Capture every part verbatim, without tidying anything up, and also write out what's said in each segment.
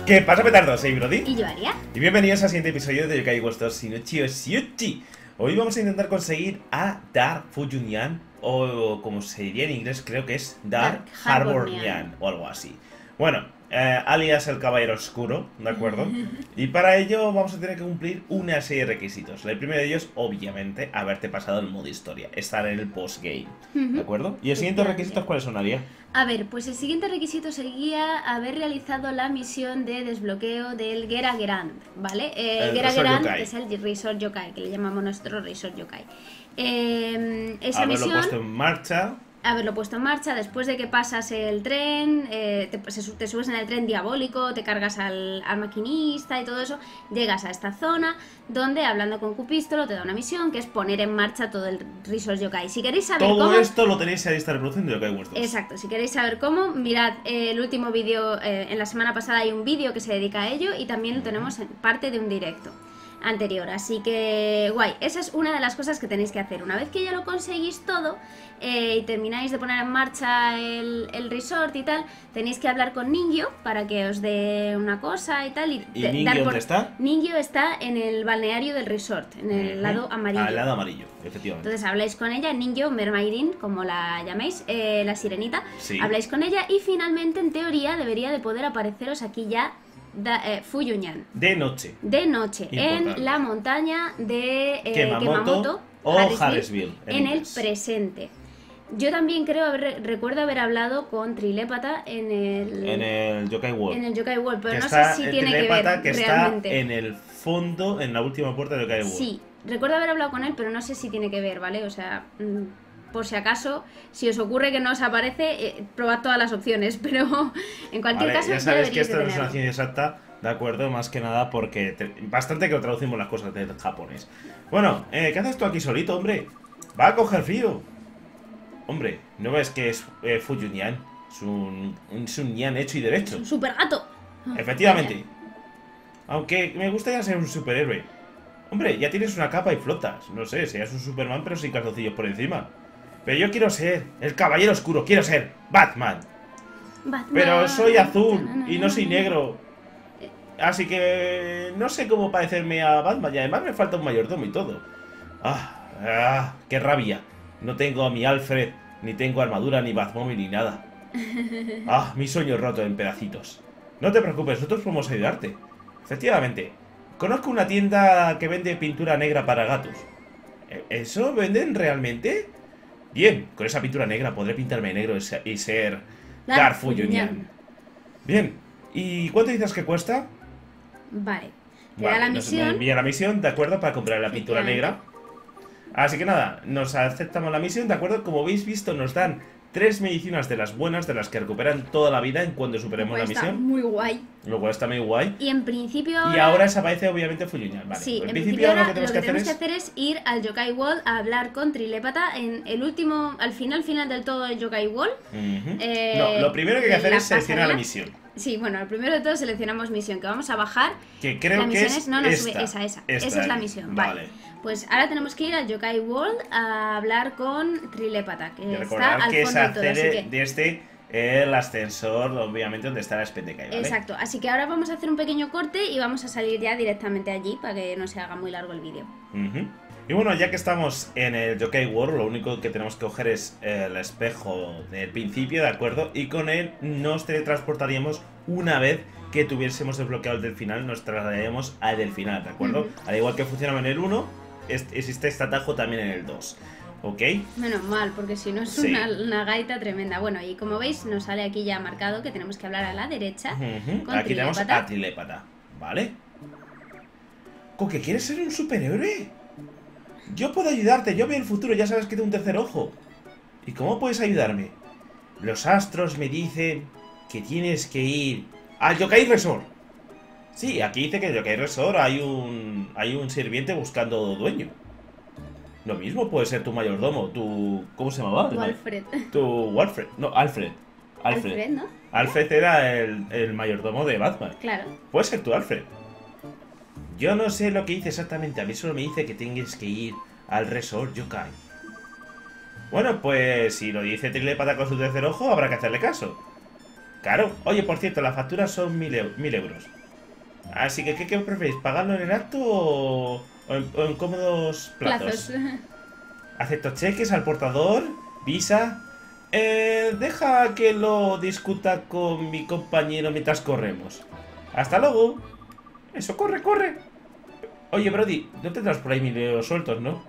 ¿Qué pasa, petardos? Soy Brody. Y yo, Aria. Y bienvenidos al siguiente episodio de Yokai Watch dos Shinichi Oshiuchi. Hoy vamos a intentar conseguir a Dark Fuyunyan, o como se diría en inglés, creo que es Dark, Dark Harbor Harbor Nyan, Nyan. o algo así. Bueno, eh, alias el Caballero Oscuro, ¿de acuerdo? Y para ello vamos a tener que cumplir una serie de requisitos. El primero de ellos, obviamente, haberte pasado el modo historia, estar en el postgame, ¿de acuerdo? ¿Y el siguiente requisitos cuáles son, Aria? A ver, pues el siguiente requisito sería haber realizado la misión de desbloqueo del Gera Gerand, ¿vale? Eh, El Gera Resort Gerand Yokai. es el Resort Yokai, que le llamamos nuestro Resort Yokai. Eh, esa Haberlo misión, puesto en marcha. haberlo puesto en marcha después de que pasas el tren, eh, te, pues, te subes en el tren diabólico, te cargas al, al maquinista y todo eso, llegas a esta zona donde, hablando con Cupístolo, te da una misión que es poner en marcha todo el Resort Yokai. Si queréis saber Todo cómo... esto lo tenéis a esta reproducción de Yokai Watch dos. Exacto, si queréis saber cómo, mirad eh, el último vídeo, eh, en la semana pasada hay un vídeo que se dedica a ello y también lo tenemos en parte de un directo anterior, así que guay, esa es una de las cosas que tenéis que hacer. Una vez que ya lo conseguís todo eh, y termináis de poner en marcha el, el resort y tal, tenéis que hablar con Ningyo para que os dé una cosa y tal. ¿Y, ¿Y de- Ningyo dar por- dónde está? Ningyo está en el balneario del resort, en el Ujú. lado amarillo. Al lado amarillo, efectivamente. Entonces habláis con ella, Ningyo, Mermaidin, como la llaméis, eh, la sirenita. Sí. Habláis con ella y finalmente, en teoría, debería de poder apareceros aquí ya da, eh, Fuyunyan. De noche. De noche, Importante. en la montaña de eh, Kemamoto Kemamoto, o Harrisville, Harrisville, en en el inglés. presente. Yo también creo haber, recuerdo haber hablado con Trilépata en el, En el Yokai World. en el Yokai World, pero que no está sé si el tiene que telépata ver que realmente. está en el fondo, en la última puerta de Yokai World. Sí, recuerdo haber hablado con él, pero no sé si tiene que ver, ¿vale? O sea, mm, por si acaso, si os ocurre que no os aparece, eh, probad todas las opciones, pero en cualquier Vale, caso ya sabéis que deberíais esto de no es una tenerlo. ciencia exacta, ¿de acuerdo? Más que nada porque te- bastante que lo traducimos las cosas del japonés. Bueno, eh, ¿qué haces tú aquí solito, hombre? Va a coger frío. Hombre, ¿no ves que es eh, Fuyunyan? Es un, es un ñan hecho y derecho. Un super gato. Efectivamente. Aunque me gustaría ser un superhéroe. Hombre, ya tienes una capa y flotas. No sé, seas un Superman pero sin calzoncillos por encima. Pero yo quiero ser el Caballero Oscuro, quiero ser Batman. Batman. Pero soy azul y no soy negro. Así que no sé cómo parecerme a Batman. Y además me falta un mayordomo y todo. Ah, ah, qué rabia. No tengo a mi Alfred, ni tengo armadura, ni Batmóvil, ni nada. Ah, mi sueño roto en pedacitos. No te preocupes, nosotros podemos ayudarte. Efectivamente. Conozco una tienda que vende pintura negra para gatos. ¿E- ¿Eso venden realmente? Bien, con esa pintura negra podré pintarme de negro y se- y ser Dark Dark Fuyunyan. Fuyunyan. Bien. ¿Y cuánto dices que cuesta? Vale. Te Vale, da la nos misión. envía la misión, ¿de acuerdo? Para comprar la pintura negra. Así que nada, nos aceptamos la misión, ¿de acuerdo? Como habéis visto, nos dan tres medicinas de las buenas, de las que recuperan toda la vida en cuando superemos Pues la está misión. muy guay. Lo cual está muy guay. Y en principio Y ahora... ahora desaparece obviamente Fuyunyan. Vale. Sí, en en principio principio ahora ahora lo que tenemos, lo que tenemos que que hacer hacer es ir al Yokai World a hablar con Trilépata en el último, al final, final del todo del Yokai World. es... Ujú. eh, No, lo primero que hay que hacer la es seleccionar la pasarela. misión. Sí, bueno, primero de todo seleccionamos misión, que vamos a bajar. Que creo la que misión es es, no, no, esta. sube, esa, esa. Esta esa de es la aquí. misión, Vale. vale. Pues ahora tenemos que ir al Yokai World a hablar con Trilépata, que Y está recordar al que es fondo del todo, así hacer que... desde el ascensor, obviamente, donde está la Spendekai, ¿vale? Exacto, así que ahora vamos a hacer un pequeño corte y vamos a salir ya directamente allí para que no se haga muy largo el vídeo. Ujú. Y bueno, ya que estamos en el Yokai World, lo único que tenemos que coger es el espejo del principio, ¿de acuerdo? Y con él nos teletransportaríamos una vez que tuviésemos desbloqueado el del final, nos trasladaríamos al del final, ¿de acuerdo? Ujú. Al igual que funcionaba en el uno, es- existe este atajo también en el dos, ¿ok? Menos mal, porque si no es Sí. una, una gaita tremenda. Bueno, y como veis, nos sale aquí ya marcado que tenemos que hablar a la derecha. Ujú. Con Aquí tenemos Trilépata. a Trilépata, ¿vale? ¿Con que quieres ser un superhéroe? Yo puedo ayudarte, yo veo el futuro, ya sabes que tengo un tercer ojo. ¿Y cómo puedes ayudarme? Los astros me dicen que tienes que ir al Yokai Resort. Sí, aquí dice que en el Yokai Resort hay un, hay un sirviente buscando dueño. Lo mismo puede ser tu mayordomo, tu... ¿Cómo se llamaba? O Alfred. Tu Alfred. No, Alfred. Alfred. Alfred, ¿no? Alfred era el, el mayordomo de Batman. Claro. Puede ser tu Alfred. Yo no sé lo que dice exactamente. A mí solo me dice que tienes que ir al Resort Yokai. Bueno, pues si lo dice Trilépata con su tercer ojo, habrá que hacerle caso. Claro. Oye, por cierto, las facturas son mil, eu- mil euros. Así que, ¿qué, qué preferís? ¿Pagarlo en el acto o, o, en, o en cómodos plazos? Plazos. Acepto cheques al portador, visa. Eh, deja que lo discuta con mi compañero mientras corremos. Hasta luego. Eso, corre, corre. Oye, Brody, no tendrás por ahí mil sueltos, ¿no?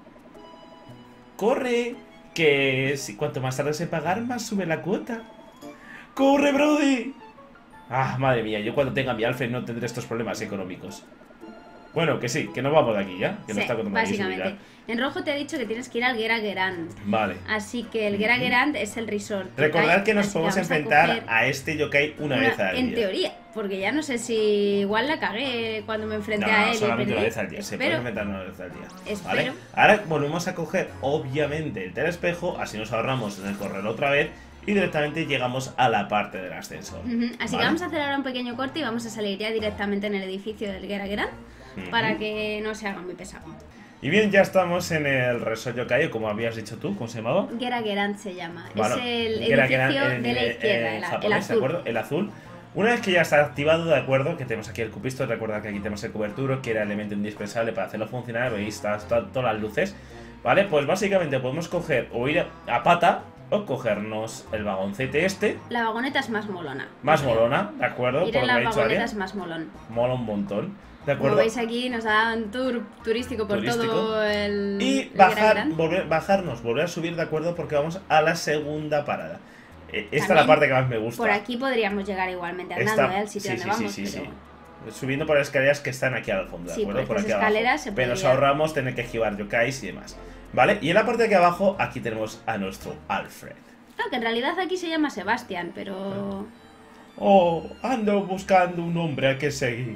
Corre, que si cuanto más tardes en pagar, más sube la cuota. ¡Corre, Brody! Ah, madre mía, yo cuando tenga mi Alfred no tendré estos problemas económicos. Bueno, que sí, que nos vamos de aquí ya. Que Sí, no está contando básicamente. En rojo te he dicho que tienes que ir al Geragerand. Vale. Así que el Geragerand es el resort. Recordad que nos así podemos vamos a enfrentar coger a, este yokai una, una- vez al día. En teoría, porque ya no sé si igual la cagué cuando me enfrenté No, a no, él. y solamente una perdí. vez al día. Se Espero. puede enfrentar una vez al día. Espero. ¿Vale? Ahora volvemos a coger, obviamente, el telespejo. Así nos ahorramos en el correr otra vez. Y directamente llegamos a la parte del ascensor. Ujú, Así que ¿vale? vamos a hacer ahora un pequeño corte y vamos a salir ya directamente en el edificio del Geragerand Ujú. para que no se haga muy pesado. Y bien, ya estamos en el Resort Yokai, como habías dicho tú, ¿cómo se llamaba? Geragerand se llama. Bueno, es el que era- que era edificio en- de la en- izquierda, en el, el japonés, ¿de azul. acuerdo? El azul. Una vez que ya está activado, de acuerdo, que tenemos aquí el cupisto, recuerda que aquí tenemos el coberturo, que era elemento indispensable para hacerlo funcionar, veis, está, está todas las luces, ¿vale? Pues básicamente podemos coger o ir a pata o cogernos el vagoncete este, La vagoneta es más molona. más molona, ¿de acuerdo? Ir Por en lo que la ha dicho vagoneta Aria, es más molón. mola un montón, ¿de Como acuerdo? veis aquí nos da un tour turístico por Turístico. todo el Y el bajar, Geragerand. volver, bajarnos, volver a subir, ¿de acuerdo? Porque vamos a la segunda parada. Eh, Esta es También la parte que más me gusta. Por aquí podríamos llegar igualmente andando, Esta- ¿eh? Al sitio sí, donde sí, vamos. sí, sí, pero... sí. Subiendo por las escaleras que están aquí al fondo, ¿de Sí, acuerdo? por Por estas aquí escaleras abajo. se Pero nos podría- ahorramos tener que esquivar yokais y demás. ¿Vale? Y en la parte de aquí abajo, aquí tenemos a nuestro Alfred. Ah, que en realidad aquí se llama Sebastián, pero... Oh, ando buscando un hombre a que seguir.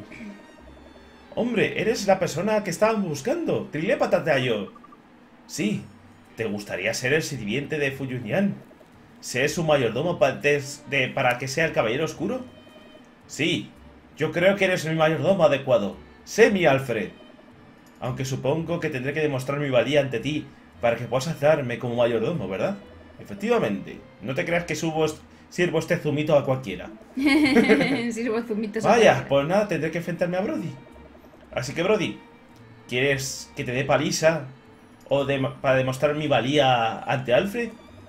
Hombre, eres la persona que estaban buscando. Trilépata te yo. Sí, ¿te gustaría ser el sirviente de Fuyunian? ¿Ser su mayordomo pa- des- de- para que sea el caballero oscuro? Sí, yo creo que eres mi mayordomo adecuado. Sé mi Alfred. Aunque supongo que tendré que demostrar mi valía ante ti para que puedas hacerme como mayordomo, ¿verdad? Efectivamente. No te creas que subo est- sirvo este zumito a cualquiera. Sirvo zumitos a Vaya, cualquiera. pues nada, tendré que enfrentarme a Brody. Así que, Brody, ¿quieres que te dé paliza o de- para demostrar mi valía ante Alfred?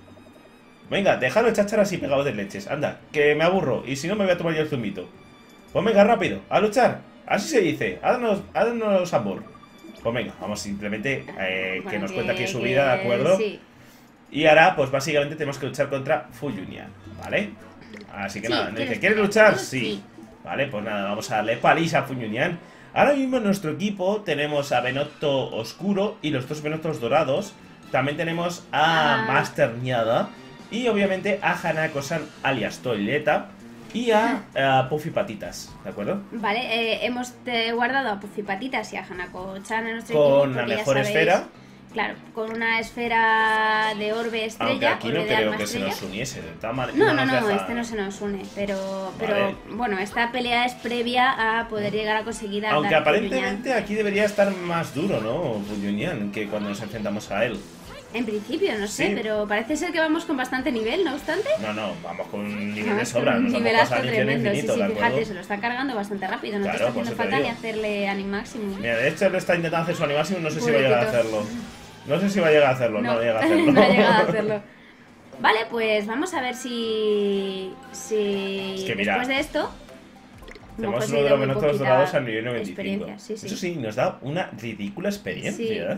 Venga, déjalo chachar así pegado de leches. Anda, que me aburro y si no me voy a tomar yo el zumito. Pues venga, rápido, a luchar. Así se dice, haznos, haznos amor. Pues venga, vamos simplemente eh, que Bueno, nos cuenta aquí su que- vida, ¿de acuerdo? Sí. Y ahora, pues básicamente tenemos que luchar contra Fuyunian, ¿vale? Así que Sí, nada, nos dice, ¿quieres ¿quieres pelear? luchar? Sí. Sí. Vale, pues nada, vamos a darle paliza a Fuyunian. Ahora mismo en nuestro equipo tenemos a Benotto Oscuro y los dos Benottos Dorados. También tenemos a Ah. Master Niada y obviamente a Hanako-san alias Toileta y a, a Puffy Patitas, ¿de acuerdo? Vale, eh, hemos eh, guardado a Puffy Patitas y a Hanako-chan en nuestro equipo. Con la porque ya mejor sabéis- esfera. Claro, con una esfera de orbe estrella. Aunque aquí no orbe de creo alma que se estrella. nos uniese de tal manera. No, no, nos no, deja- este no se nos une, pero, pero Vale. bueno, esta pelea es previa a poder llegar a conseguir a Aunque Dark aparentemente aquí debería estar más duro, ¿no? Fuyunian, que cuando nos enfrentamos a él. Union. En principio, no sé, Sí. pero parece ser que vamos con bastante nivel, no obstante. No, no, vamos con un nivel de Vamos con sobra. un Nos vamos a nivelazo pasar al infierno tremendo, sí, infinito, sí, ¿de fíjate, acuerdo? se lo está cargando bastante rápido, no Claro, te está por haciendo eso te falta ni digo. hacerle animáximo. Mira, de hecho él está intentando hacer su animación, no sé si va a llegar a Pobrecito. hacerlo. No sé si va a llegar a hacerlo, no, No, llega a hacerlo. no ha llegado a hacerlo. Vale, pues vamos a ver si, si Es que mira, después de esto hemos Tenemos uno conseguido de los muy minutos poquita dorados al nivel noventa y cinco. experiencia, sí, sí. Eso sí, nos da una ridícula experiencia. Sí.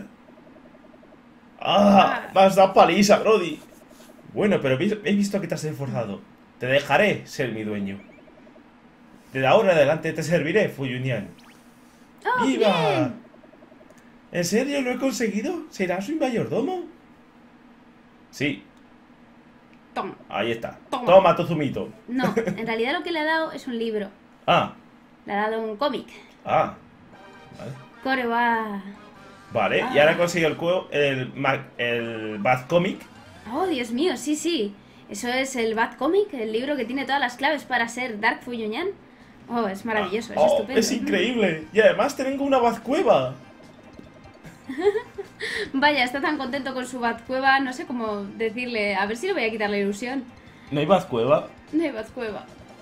¡Ah! Me has dado paliza, Brody. Bueno, pero vi- he visto que te has esforzado. Te dejaré ser mi dueño. De ahora en adelante te serviré, Fuyunian. ¡Oh, ¡Viva! bien! ¿En serio lo he conseguido? ¿Serás mi mayordomo? Sí, Toma. ahí está. Toma. Toma tu zumito. No, en realidad lo que le ha dado es un libro. Ah, Le ha dado un cómic. ah. Vale. Core va... Vale, y Ah. ahora he conseguido el, juego, el, ma- el Bad Comic. Oh, Dios mío, sí, sí. Eso es el Bad Comic, el libro que tiene todas las claves para ser Dark Fuyunian. Oh, es maravilloso, es Oh, estupendo. es increíble. Y además tengo una Bazcueva. Vaya, está tan contento con su Batcueva, no sé cómo decirle. A ver si le voy a quitar la ilusión. ¿No hay Bazcueva? No hay Batcueva.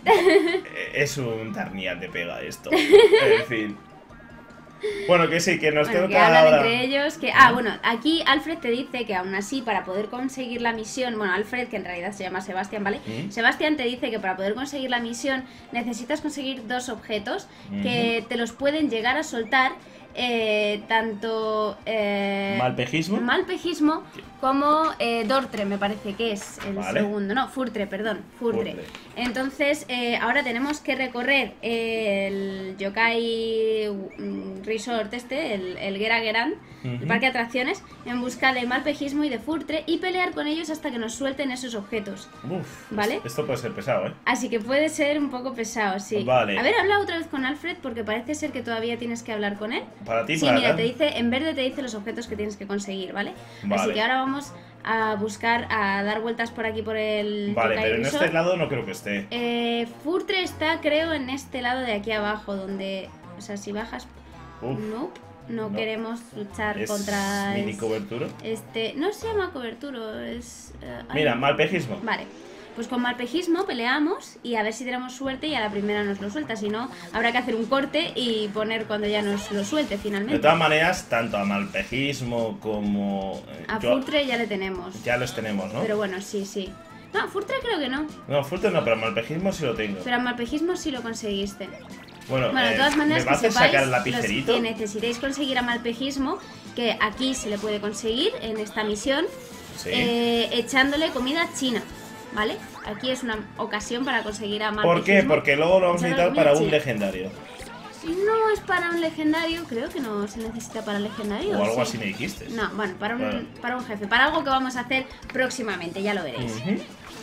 Es un Darnian de pega esto. En fin. Bueno, que sí, que nos bueno, toca que hablan ahora... entre ellos que... Ah, bueno, aquí Alfred te dice que aún así para poder conseguir la misión... Bueno, Alfred, que en realidad se llama Sebastián, ¿vale? ¿Mm? Sebastián te dice que para poder conseguir la misión necesitas conseguir dos objetos uh-huh. que te los pueden llegar a soltar eh, tanto... Eh, ¿Malpejismo? Malpejismo como eh, Dortre, me parece que es el vale. segundo. No, Furtre, perdón, Furtre. Furtre. Entonces, eh, ahora tenemos que recorrer el Yokai Resort este, el, el Gera Geran, uh-huh. el parque de atracciones, en busca de Malpejismo y de Furtre y pelear con ellos hasta que nos suelten esos objetos. Uf, ¿vale? Esto puede ser pesado, ¿eh? Así que puede ser un poco pesado, sí. Vale. A ver, habla otra vez con Alfred porque parece ser que todavía tienes que hablar con él. Para ti, sí, para mira, dar. te dice, en verde te dice los objetos que tienes que conseguir, ¿vale? Vale. Así que ahora vamos a buscar, a dar vueltas por aquí por el Vale, Yokai pero en Resort. este lado no creo que esté. Eh, Furtre está, creo, en este lado de aquí abajo, donde... O sea, si bajas... Uf, nope, no, no queremos luchar ¿Es contra... mini es, cobertura? Este... No se llama coberturo, es... Uh, Mira, malpejismo. Vale. Pues con malpejismo peleamos y a ver si tenemos suerte y a la primera nos lo suelta. Si no, habrá que hacer un corte y poner cuando ya nos lo suelte finalmente. De todas maneras, tanto a malpejismo como... Eh, a yo, Furtre ya le tenemos. Ya los tenemos, ¿no? Pero bueno, sí, sí. No, Furtre creo que no. No, Furtre no, pero malpejismo sí lo tengo. Pero a malpejismo sí lo conseguiste. Bueno, bueno, de eh, todas maneras, ¿me vas que a sepáis, sacar el lapicerito? Los que necesitéis conseguir a malpejismo, que aquí se le puede conseguir en esta misión, sí. eh, echándole comida china, ¿vale? Aquí es una ocasión para conseguir a malpejismo. ¿Por qué? Porque luego lo vamos a necesitar para un legendario. No es para un legendario, creo que no se necesita para legendario. O algo sí. así me dijiste. No, bueno, para un, bueno. para un jefe, para algo que vamos a hacer próximamente, ya lo veréis. Uh-huh.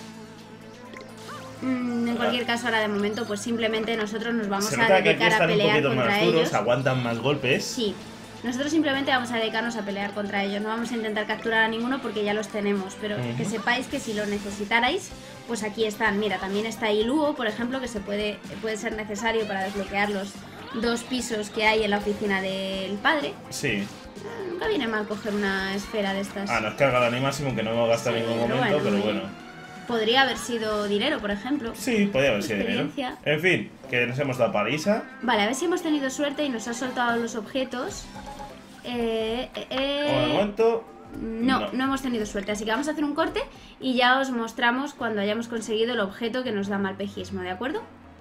Mm, en cualquier caso, ahora de momento, pues simplemente nosotros nos vamos Se a nota dedicar que aquí están a pelear un poquito contra más duros, ellos. aguantan más golpes. Sí. Nosotros simplemente vamos a dedicarnos a pelear contra ellos. No vamos a intentar capturar a ninguno porque ya los tenemos. Pero uh-huh. que sepáis que si lo necesitarais, pues aquí están. Mira, también está Iluo, por ejemplo, que se puede, puede ser necesario para desbloquear los dos pisos que hay en la oficina del padre. Sí. Nunca viene mal coger una esfera de estas. Ah, nos carga el animáximo, que no me gasta sí, en ningún momento, bueno, pero bueno. Podría haber sido dinero, por ejemplo. Sí, podría haber sido dinero. En fin, que nos hemos dado paliza. Vale, a ver si hemos tenido suerte y nos ha soltado los objetos. Eh, eh, eh... Por el momento... No, no, no hemos tenido suerte, así que vamos a hacer un corte y ya os mostramos cuando hayamos conseguido el objeto que nos da malpejismo, ¿de acuerdo?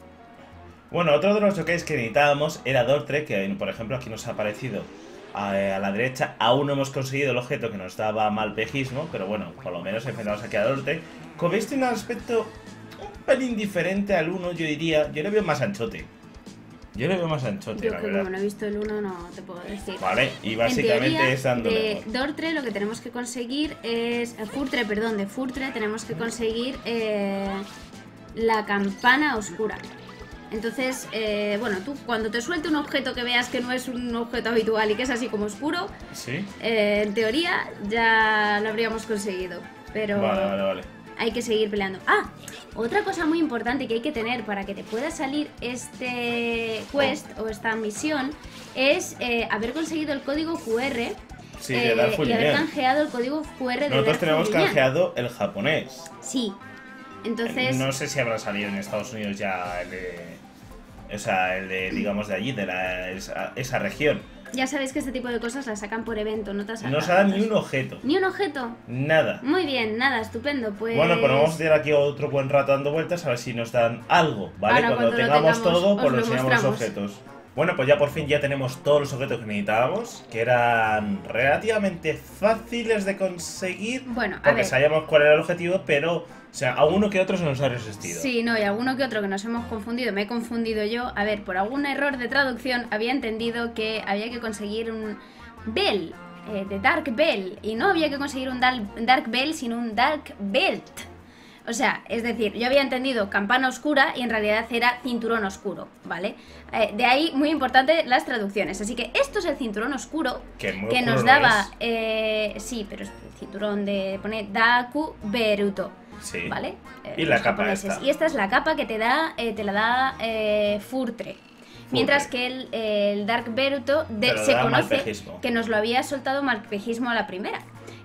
Bueno, otro de los yokais que necesitábamos era Dortre, que por ejemplo aquí nos ha aparecido a, a la derecha. Aún no hemos conseguido el objeto que nos daba malpejismo, pero bueno, por lo menos enfrentamos aquí a Dortre. Como veis, tiene un aspecto un pelín diferente al uno, yo diría. Yo le veo más anchote. Yo le veo más anchote, yo la que verdad. como no he visto el uno no te puedo decir. Vale, y básicamente en teoría, es dándole. De Dortre lo que tenemos que conseguir es... Furtre, perdón, de Furtre tenemos que conseguir eh, la campana oscura. Entonces, eh, bueno, tú cuando te suelte un objeto que veas que no es un objeto habitual y que es así como oscuro, ¿sí? eh, en teoría ya lo habríamos conseguido. Pero vale, vale, vale. Hay que seguir peleando. Ah, otra cosa muy importante que hay que tener para que te pueda salir este quest oh. o esta misión es eh, haber conseguido el código Q R. Sí, de eh, y haber canjeado el código Q R de Nosotros tenemos canjeado el japonés. Sí. Entonces... No sé si habrá salido en Estados Unidos ya el de... O sea, el de, digamos, de allí, de la, esa, esa región. Ya sabéis que este tipo de cosas las sacan por evento, no te sacan. No se da ni un objeto. ¿Ni un objeto? Nada. Muy bien, nada, estupendo, pues... Bueno, pues vamos a tener aquí otro buen rato dando vueltas a ver si nos dan algo, ¿vale? Ahora, cuando, cuando tengamos, tengamos todo, pues lo nos enseñamos los objetos. Bueno, pues ya por fin ya tenemos todos los objetos que necesitábamos, que eran relativamente fáciles de conseguir. Bueno, a porque ver. sabíamos cuál era el objetivo, pero, o sea, a uno que otro se nos ha resistido. Sí, no, y alguno que otro que nos hemos confundido, me he confundido yo. A ver, por algún error de traducción había entendido que había que conseguir un Bell, eh, de Dark Bell, y no había que conseguir un Dark Bell, sino un Dark Belt. O sea, es decir, yo había entendido campana oscura y en realidad era cinturón oscuro, ¿vale? Eh, de ahí, muy importante, las traducciones. Así que esto es el cinturón oscuro que, que nos daba... Eh, sí, pero es el cinturón de... pone Daku Beruto, sí. ¿vale? Eh, y la capa esta. Y esta es la capa que te da, eh, te la da eh, Furtre. Mientras que el, el Dark Beruto de, se conoce que nos lo había soltado malpejismo a la primera.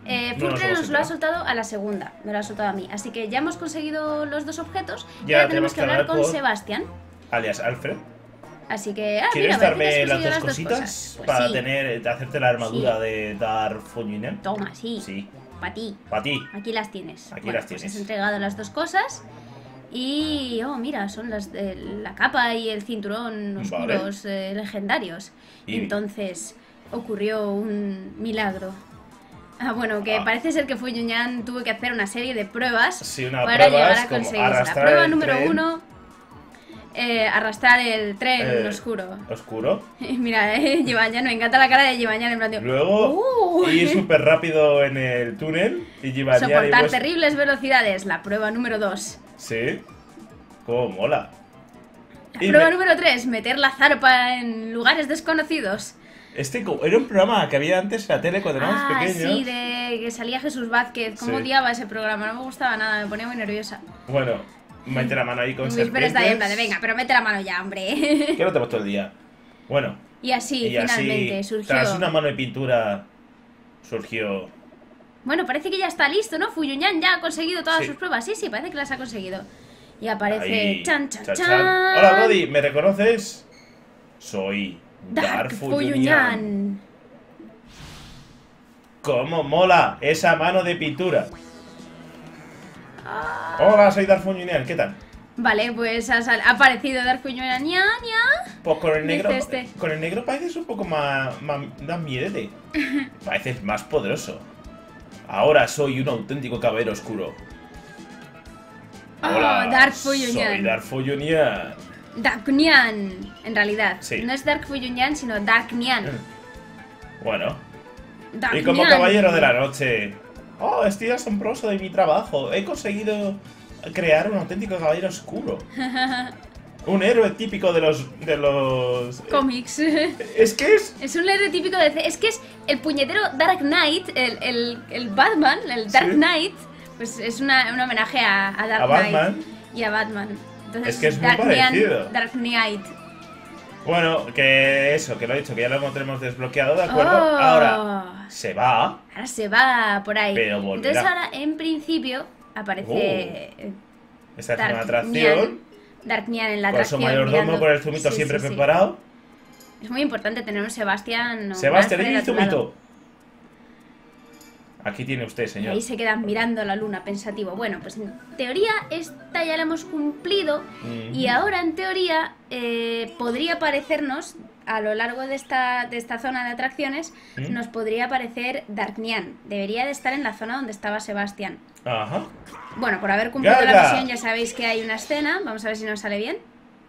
Eh, No nos Furtre lo nos lo ha soltará. soltado a la segunda, me lo ha soltado a mí. Así que ya hemos conseguido los dos objetos y Ya ahora tenemos tenemos que que hablar hablar con por- Sebastián. Alias Alfred. Así que, ah, ¿Quieres mira, parece que darme has las conseguido dos cositas cosas. Pues para sí. tener, de hacerte la armadura de Dark Union? Toma, sí, Sí, para ti. para ti. Aquí las tienes. Aquí Bueno, las pues tienes. has entregado las dos cosas. Y, oh, mira, son las de la capa y el cinturón Vale. oscuros eh, legendarios. Y- Entonces ocurrió un milagro. Ah, bueno, que Ah. parece ser que Fu Yunyang tuvo que hacer una serie de pruebas Sí, una para pruebas llegar a como conseguirse. La arrastrar prueba el número tren. uno, eh, arrastrar el tren Eh, oscuro. Oscuro. Mira, eh, Jibanyan, me encanta la cara de Jibanyan en plan de, Luego, "Uh". ir súper rápido en el túnel y llevar Soportar terribles velocidades, la prueba número dos. Sí. Cómo mola. La Y prueba me- número tres, meter la zarpa en lugares desconocidos. Este co- era un programa que había antes en la tele cuando éramos Ah, pequeños. sí, de que salía Jesús Vázquez. Cómo Sí. odiaba ese programa, no me gustaba nada, me ponía muy nerviosa. Bueno, mete la mano ahí con Luis Pérez está ahí en plan de, serpientes. venga, pero mete la mano ya, hombre. Que no te todo el día. Bueno, Y así, y finalmente, así, surgió. tras una mano de pintura, surgió... Bueno, parece que ya está listo, ¿no? Fu Yunyang ya ha conseguido todas Sí. sus pruebas. Sí, sí, parece que las ha conseguido. Y aparece... Ahí, Chan, chan, chan, chan. chan. Hola, Brody, ¿me reconoces? Soy Dark Dark Fu Fuyunian. Yunyang. ¡Cómo mola esa mano de pintura! Ah. Hola, soy Dark Fuyunian, ¿qué tal? Vale, pues ha, sal- ha aparecido Dark Fu Yunyang. ña, ña. Pues con el negro, Dice este. con el negro pareces un poco más, más das miedete. Pareces más poderoso. Ahora soy un auténtico caballero oscuro. Oh, Dark Fu soy Yunyang. Dark Fuyunian. Dark Nyan, en realidad. Sí. No es Dark Fu Yunyang, sino Dark Nyan. Bueno, Dark y como Nyan. caballero de la noche. Oh, estoy asombroso de mi trabajo. He conseguido crear un auténtico caballero oscuro. Un héroe típico de los de los Cómics. Es que es Es un héroe típico de... Es que es el puñetero Dark Knight, el, el, el Batman, el Dark Sí. Knight. Pues es una, un homenaje a, a Dark A Knight. Batman. Y a Batman. Entonces, Es que es muy Dark Nyan, parecido. Dark Knight. Bueno, que eso, que lo he dicho, que ya lo tenemos desbloqueado, ¿de acuerdo? Oh. Ahora se va. Ahora se va por ahí. Pero volverá. Entonces ahora, en principio, aparece... eh, Esta es una Dark atracción. Nyan, Dark Nyan en la Con su atracción. mayordomo mirando. con el zumito Sí, siempre sí, sí. preparado. Es muy importante tener un Sebastián. o Sebastián, Alfred ¿y a el tu lado. zumito? Aquí tiene usted, Y señor. ahí se quedan mirando la luna, pensativo. Bueno, pues en teoría esta ya la hemos cumplido. Ujú. Y ahora, en teoría, eh, podría parecernos, a lo largo de esta, de esta zona de atracciones, ¿Mm? nos podría aparecer Dark Nyan. Debería de estar en la zona donde estaba Sebastián. Ajá. Bueno, por haber cumplido la ¡Garga! misión ya sabéis que hay una escena. Vamos a ver si nos sale bien.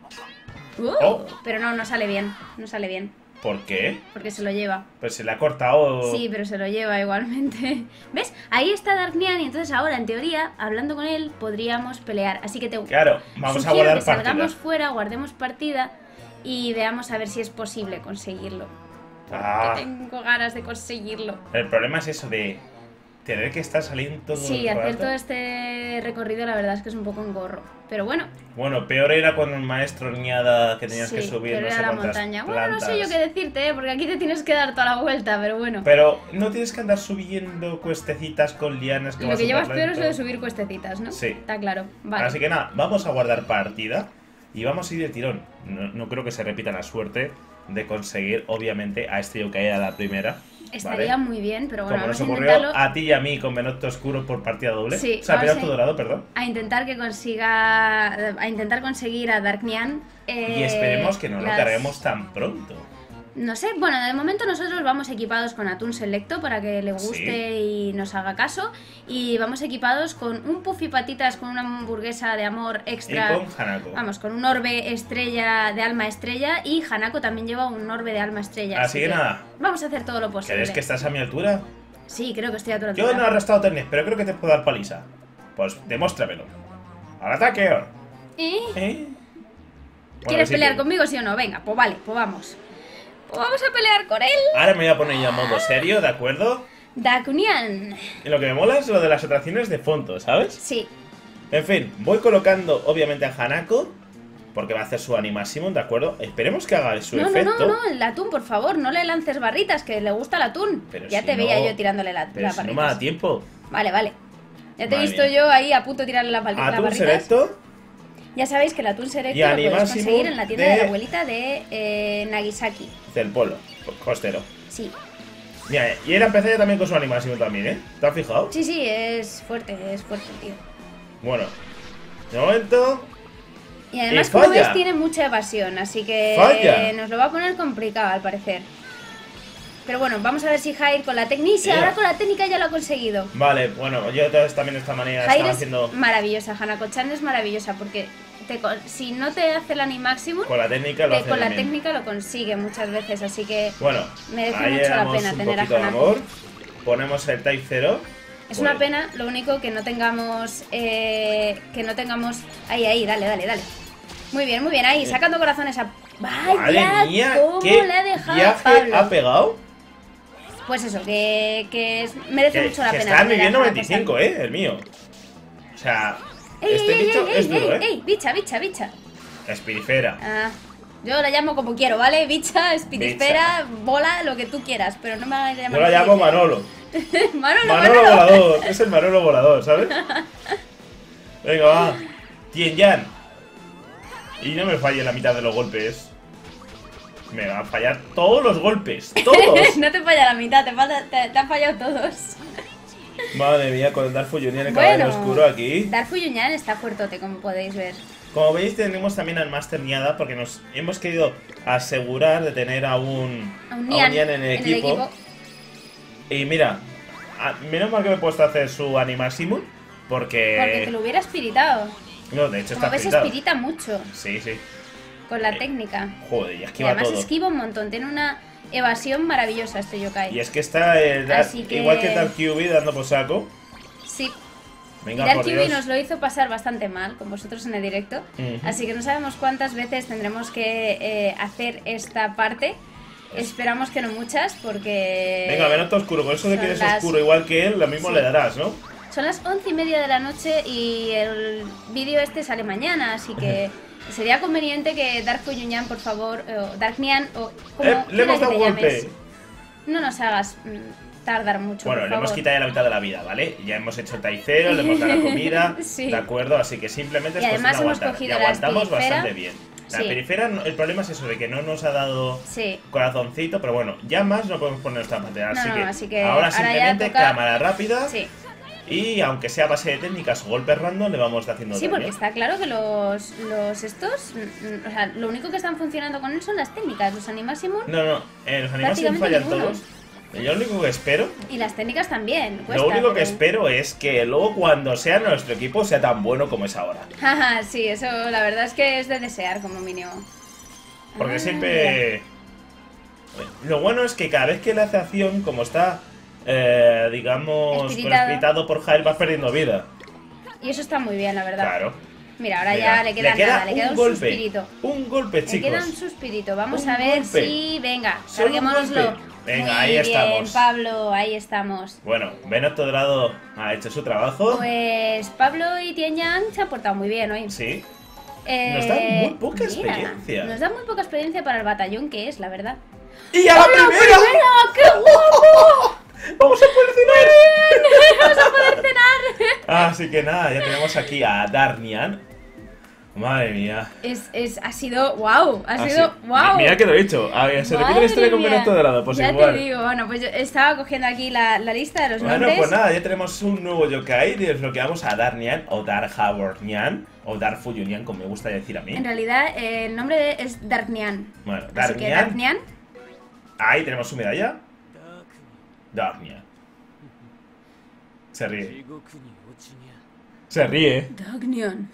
Uh, Oh. Pero no, no sale bien. No sale bien. ¿Por qué? Porque se lo lleva. Pues se le ha cortado. Sí, pero se lo lleva igualmente. ¿Ves? Ahí está Dark Nyan y entonces ahora, en teoría, hablando con él, podríamos pelear. Así que te Claro, vamos a sugiero guardar que salgamos partida. fuera, guardemos partida y veamos a ver si es posible conseguirlo. Porque Ah. tengo ganas de conseguirlo. El problema es eso de tener que estar saliendo todo Sí, el hacer rato. todo este recorrido la verdad es que es un poco engorro. Pero bueno, Bueno, peor era con el maestro Niada que tenías sí, que subir pero no sé era la cuántas montaña. plantas. Bueno, no sé yo qué decirte, ¿eh? Porque aquí te tienes que dar toda la vuelta, pero bueno. Pero no tienes que andar subiendo cuestecitas con lianas que Lo va que llevas superlento. peor es lo de subir cuestecitas, ¿no? Sí. Está claro. Vale. Así que nada, vamos a guardar partida y vamos a ir de tirón. No, no creo que se repita la suerte de conseguir, obviamente, a este Yokai a la primera. Estaría ¿vale? muy bien, pero bueno, Como nos vamos a ocurrió intentarlo. a ti y a mí con Venocto Oscuro por partida doble. Sí, o sea, vamos Venocto a- Dorado, perdón. A intentar que consiga. A intentar conseguir a Dark Nyan. eh, y esperemos que no lo las- carguemos tan pronto. No sé, bueno, de momento nosotros vamos equipados con Atún Selecto para que le guste y nos haga caso. Y vamos equipados con un puffy patitas con una hamburguesa de amor extra. Y con Hanako. Vamos, con un orbe estrella de alma estrella. Y Hanako también lleva un orbe de alma estrella. Así que nada. Vamos a hacer todo lo posible. ¿Crees que estás a mi altura? Sí, creo que estoy a tu Yo altura. no he arrastrado tenis, pero creo que te puedo dar paliza. Pues demóstramelo. ¡Al ataque! Or. ¿Eh? ¿Eh? Bueno, ¿Quieres sí pelear que- conmigo, sí o no? Venga, pues vale, pues vamos. Pues vamos a pelear con él. Ahora me voy a poner ya en modo serio, ¿de acuerdo? Dakunian. Y lo que me mola es lo de las atracciones de fondo, ¿sabes? Sí. En fin, voy colocando obviamente a Hanako, porque va a hacer su animáximo, ¿de acuerdo? Esperemos que haga su no, efecto. No, no, no, el atún, por favor, no le lances barritas, que le gusta el atún. Pero ya si te no, veía yo tirándole la, pero las si no barritas. me da tiempo. Vale, vale. Ya te he Madre visto mía. yo ahí a punto de tirarle la, la Atún barritas. selecto. Ya sabéis que el atún selecto Y lo podéis animáximo conseguir en la tienda de, de- la abuelita de eh, Nagisaki. Del polo, costero. Sí. Mira, y él empecé también con su animáximo también, ¿eh? ¿Te has fijado? Sí, sí, es fuerte, es fuerte, tío. Bueno, de momento. Y además, Y como falla. ves, tiene mucha evasión, así que Falla. nos lo va a poner complicado al parecer. Pero bueno, vamos a ver si Jair con la técnica, Yeah. ahora con la técnica ya lo ha conseguido. Vale, bueno, yo entonces también de esta manera Jair estaba es haciendo maravillosa, Hanako-chan es maravillosa porque te con- si no te hace el animáximo, con la técnica, lo te- hace con la también. técnica lo consigue muchas veces, así que Bueno, merece ahí mucho le la damos pena un tener a poquito de Hanako. amor. Ponemos el Type cero. Es Pues, una pena, lo único que no tengamos, eh, que no tengamos, ahí, ahí, dale, dale, dale. Muy bien, muy bien, ahí, sacando corazones a... ¡Vaya! Madre mía, ¿Cómo qué le ha dejado a viaje Pablo? ha pegado. Pues eso, que, que es- merece Que, mucho la que pena. está en tener a nivel Hanako-san. noventa y cinco, eh, el mío. O sea, ¡Ey, este ey, bicho ey, es ey, duro, ey, eh. ey! Bicha, bicha, bicha. Espirifera. Ah, yo la llamo como quiero, ¿vale? Bicha, spidisfera, bola, lo que tú quieras, pero no me hagas llamar Yo la llamo Spidisfera. Manolo. Manolo, Manolo Manolo. volador. Es el Manolo volador, ¿sabes? Venga, va. Tienyan. Y no me falle la mitad de los golpes. Me van a fallar todos los golpes. Todos. No te falla la mitad, te, falta, te, te han fallado todos. Madre mía, con el Dark Junior el caballero oscuro aquí. Darfu Yunyan está fuertote, como podéis ver. Como veis, tenemos también al Master Niada porque nos hemos querido asegurar de tener a un, A un a Nian, un Nian en el equipo. Y mira, a- menos mal que me he puesto a hacer su Animaximum porque... Porque te lo hubiera espiritado. No, de hecho Como está ves, pintado. espirita mucho Sí, sí. con la Eh, técnica. Joder, y Y esquiva además todo. esquiva un montón, tiene una evasión maravillosa este yokai. Y es que está el Dark- Así que- igual que Dark Q B dando por saco. Sí. Venga, Dark por Q B Dios. nos lo hizo pasar bastante mal con vosotros en el directo. Ujú. Así que no sabemos cuántas veces tendremos que eh, hacer esta parte. Esperamos que no muchas, porque... Venga, ven todo oscuro. Con eso de que son eres las- oscuro igual que él, lo mismo Sí. le darás, ¿no? Son las once y media de la noche y el vídeo este sale mañana, así que sería conveniente que Dark Yunyan, por favor, o Dark Nian, o como Eh, le hemos quieras dado que un te golpe. llames, no nos hagas mm, tardar mucho, Bueno, por le hemos favor. quitado ya la mitad de la vida, ¿vale? Ya hemos hecho el taicero, le hemos dado la comida, Sí. ¿de acuerdo? Así que simplemente es Y cuestión además de hemos aguantar. Y cogido la aguantamos espirifera. bastante bien. La Sí. perifera, no- el problema es eso, de que no nos ha dado Sí. corazoncito, pero bueno, ya más no podemos poner esta parte. Así, no, que, así que ahora ahora ya simplemente toca- cámara rápida. Sí. Y aunque sea a base de técnicas o golpes random, le vamos haciendo Sí, daño. porque está claro que los, los estos, mm, mm, o sea, lo único que están funcionando con él son las técnicas, los animásimos No, no, eh, los animales Prácticamente fallan ninguno. todos. Yo lo único que espero, y las técnicas también. Cuesta, lo único que pero- espero es que luego cuando sea nuestro equipo sea tan bueno como es ahora. Jaja, sí, eso la verdad es que es de desear como mínimo. Porque Ah, siempre... Lo bueno es que cada vez que le hace acción, como está, eh, digamos, Espiritado. espiritado por Jair, vas perdiendo vida. Y eso está muy bien, la verdad. Claro. Mira, ahora Mira, ya le queda, nada, le queda un, golpe. suspirito. Un golpe, Le chicos. queda un suspirito. Vamos Un a ver golpe. si. Venga, Solo un carguémonoslo. golpe. Venga, Muy ahí bien, estamos. Pablo, ahí estamos. Bueno, Venusto Dorado ha hecho su trabajo. Pues Pablo y Tianyan se han portado muy bien hoy. Sí. Eh, Nos dan muy poca mira, experiencia. Nos dan muy poca experiencia para el batallón que es, la verdad. ¡Y a la primera! ¡Primera! ¡Qué guapo! ¡Vamos a poder cenar! ¡Vamos a poder cenar! Así que nada, ya tenemos aquí a Darnian. Madre mía. Es, es, ha sido, wow, ha Ah, sido, sí. wow. Mira que lo he dicho. A ver, se repite la Madre historia con mía. Venusto Dorado, pues ya igual. te digo, bueno, pues yo estaba cogiendo aquí la, la lista de los Bueno, nombres. pues nada, ya tenemos un nuevo yokai y desbloqueamos a Darnian o Dar Nyan o Dar Fuyunian, como me gusta decir a mí. En realidad, eh, el nombre de- es Darknian. Bueno, Así que Darnian. Darknian. Ahí tenemos su medalla. Darnian. Se ríe. Se ríe. Darknian.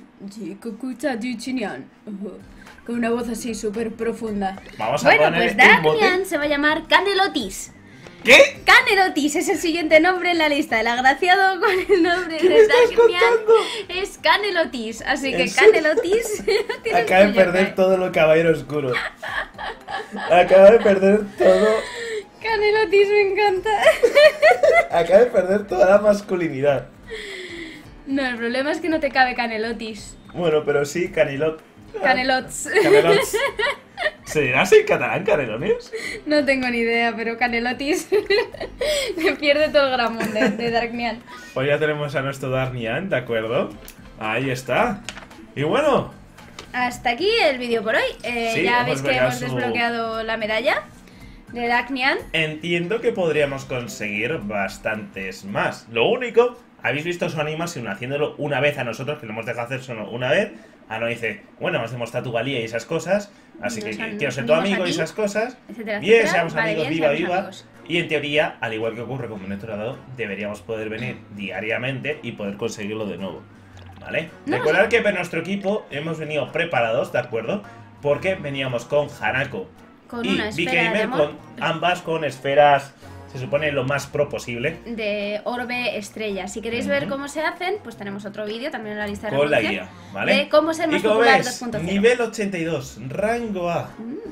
Con una voz así súper profunda. Vamos a Bueno, poner pues un mote. Darknian se va a llamar Canelotis. ¿Qué? Canelotis es el siguiente nombre en la lista. El agraciado con el nombre ¿Qué me de estás Darknian contando? es Canelotis. Así que ¿En serio? Canelotis. tienes Acaba de tu perder yokai. todo lo caballero oscuro. Acaba de perder todo. Canelotis me encanta. Acaba de perder toda la masculinidad. No, el problema es que no te cabe Canelotis. Bueno, pero sí, Canilot. Canelots. Canelots. ¿Se dirá así en catalán, canelones? No tengo ni idea, pero canelotis me pierde todo el gramón de, de Darknian. Pues ya tenemos a nuestro Darknian, ¿de acuerdo? Ahí está. Y bueno, hasta aquí el vídeo por hoy. Eh, sí, ya hemos veis que hemos su... desbloqueado la medalla de Darknian. Entiendo que podríamos conseguir bastantes más. Lo único, habéis visto su animación haciéndolo una vez a nosotros, que lo hemos dejado hacer solo una vez. Ah, no, dice, bueno, hemos demostrado tu valía y esas cosas, así Nos que han- quiero nos ser tu unimos amigo y aquí, esas cosas. etcétera, Bien, etcétera. seamos Vale, amigos, bien, viva, seamos viva. amigos. Y en teoría, al igual que ocurre con Neto Dorado, deberíamos poder venir diariamente y poder conseguirlo de nuevo. ¿Vale? No, Recordad no. que para nuestro equipo hemos venido preparados, ¿de acuerdo? Porque veníamos con Hanako Con y una esfera de B-Gamer, amor con ambas con esferas, se supone, lo más pro posible. de orbe estrella. Si queréis ver Ujú. cómo se hacen, pues tenemos otro vídeo también en la lista de Con la reproducción guía, ¿vale? de cómo ser y más como popular ves, dos punto cero. nivel ochenta y dos, rango A.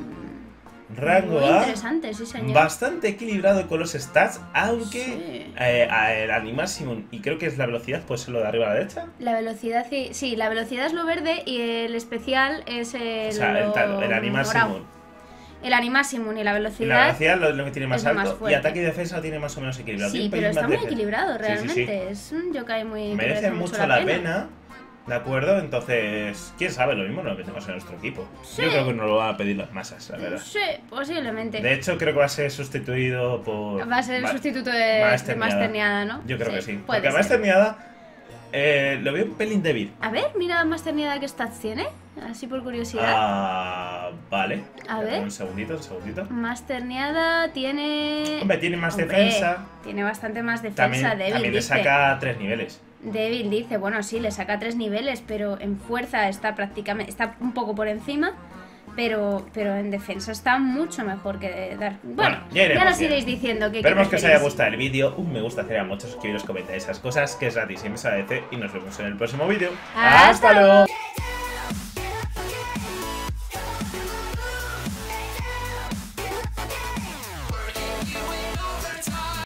Rango Muy A. interesante, sí señor. Bastante equilibrado con los stats, aunque Sí. eh, a el animaximum y creo que es la velocidad, pues lo de arriba a la derecha. La velocidad, sí, sí, la velocidad es lo verde y el especial es el, O sea, el, lo tal- el animaximum. morado. El animaximum y la Y velocidad. la velocidad lo, lo que tiene más es lo más alto y fuerte. ataque y defensa lo tiene más o menos equilibrado. Sí, Tiene un pero pelín está más muy de- equilibrado Sí, sí, realmente. sí. Es un yokai muy. que Merece mucho la pena. ¿De acuerdo? Entonces, quién sabe, lo mismo lo metemos en nuestro equipo. Sí. Yo creo que nos lo van a pedir las masas, la verdad. Sí, posiblemente. De hecho, creo que va a ser sustituido por... Va a ser el Ma- sustituto de, Master de Master Niada. Niada, ¿no? Yo creo que sí. Puede Porque a ser. Master Niada eh, lo veo un pelín débil. A ver, mira Master Niada qué stats tiene. Así por curiosidad. Ah, vale. A Dame ver. Un segundito, un segundito. Master Niada tiene. Hombre, tiene más Hombre, defensa. Tiene bastante más defensa. También, débil, también le dice. saca tres niveles. Débil dice, bueno, sí, le saca tres niveles, pero en fuerza está prácticamente, está un poco por encima, pero, pero en defensa está mucho mejor que dar. Bueno, Bueno, ya ya, iremos nos viendo. iréis diciendo que Esperemos que os haya gustado el vídeo. Un me gusta, hacer a muchos suscribiros, comentar esas cosas, que es gratis y me se agradece. Y nos vemos en el próximo vídeo. ¡Hasta luego!